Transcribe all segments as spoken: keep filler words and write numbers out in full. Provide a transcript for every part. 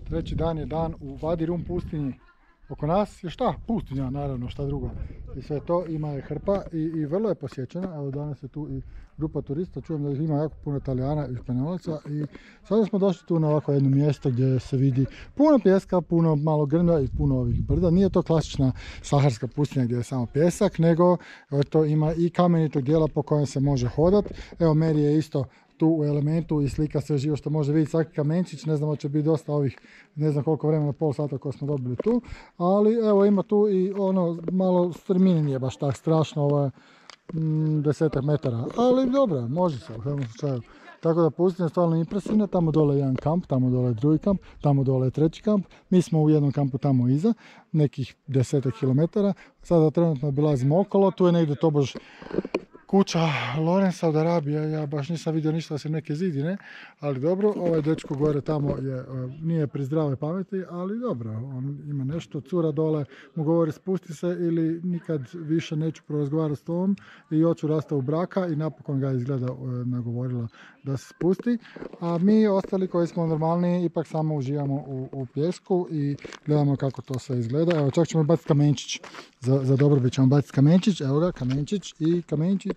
Treći dan je dan u Vadi Rum pustinji. Oko nas je šta? Pustinja, naravno, šta drugo. I sve to ima je hrpa i, i vrlo je posjećena. Evo danas je tu i grupa turista, čujem da ih ima jako puno Italijana i Španjolaca i sada smo došli tu na ovako jedno mjesto gdje se vidi puno pjeska, puno malo grmlja i puno ovih brda. Nije to klasična saharska pustinja gdje je samo pjesak, nego to ima i kamenitog dijela po kojem se može hodat. Evo Mary je isto tu u elementu i slika sve živo što može vidjeti svaki kamenčić, ne znam, će biti dosta ovih, ne znam koliko vremena, pol sata koje smo dobili tu, ali evo ima tu i ono malo strmine, nije baš tak strašno, ovo je mm, desetak metara, ali dobro, može se u svakom slučaju. Tako da pustinja je stvarno impresivna, tamo dole je jedan kamp, tamo dole je drugi kamp, tamo dole je treći kamp, mi smo u jednom kampu tamo iza, nekih desetak kilometara, sada trenutno obilazimo okolo, tu je negdje tobož kuća Lorenza od Arabije, ja baš nisam vidio ništa osim neke zidine, ali dobro, ovaj dečko gore tamo je, nije pri zdravoj pameti, ali dobro, on ima nešto, cura dole mu govori spusti se ili nikad više neću porazgovarati s tobom i hoću rastavu braka i napokon ga izgleda nagovorila da se spusti, a mi ostali koji smo normalni ipak samo uživamo u, u pjesku i gledamo kako to sve izgleda. Evo čak ćemo baciti kamenčić, za, za dobrobit ćemo baciti kamenčić, evo ga kamenčić i kamenčić.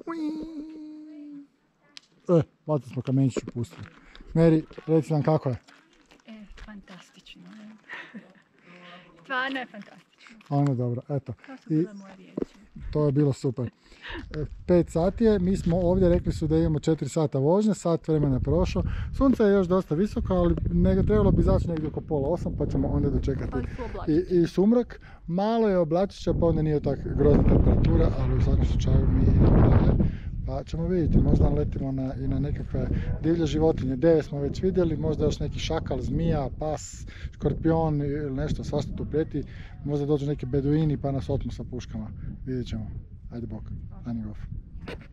E, bacili smo kamenčić u pustinu. Mary, reci nam kako je? E, fantastično je. Stvarno je fantastično. Ono dobro, eto. To su bile moje riječi. To je bilo super. Pet sati je, mi smo ovdje rekli su da imamo četiri sata vožnje, sat vremena je prošlo. Sunce je još dosta visoko, ali ne, trebalo bi izaći negdje oko pola osam, pa ćemo onda dočekati i, i sumrak. Malo je oblačića, pa onda nije tako grozna temperatura, ali u svakom slučaju mi idemo dalje. Pa ćemo vidjeti, možda letimo na, i na nekakve divlje životinje. Deve smo već vidjeli, možda još neki šakal, zmija, pas, škorpion ili nešto, svašta tu prijeti. Možda dođu neki beduini pa nas otmu sa puškama. Vidjet ćemo. Ajde bok, ajde off.